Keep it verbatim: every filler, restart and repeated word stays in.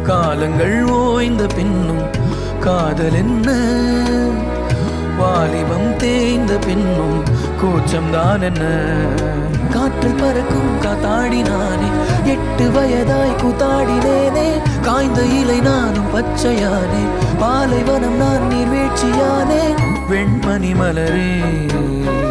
காலங்கள் ஓய்ந்த பின்னும் காதல் என்ன, வாலிபம் தேய்ந்த பின்னும் கூச்சம்தான் என்ன. காற்றில் பறக்கும் காத்தாடினானே, எட்டு வயதாய் கூத்தாடினேனே. காய்ந்த இலை நானும் பச்சையானே, பாலைவனம் நான் நீர்வீழ்ச்சியானே. வெண்மணி மலரே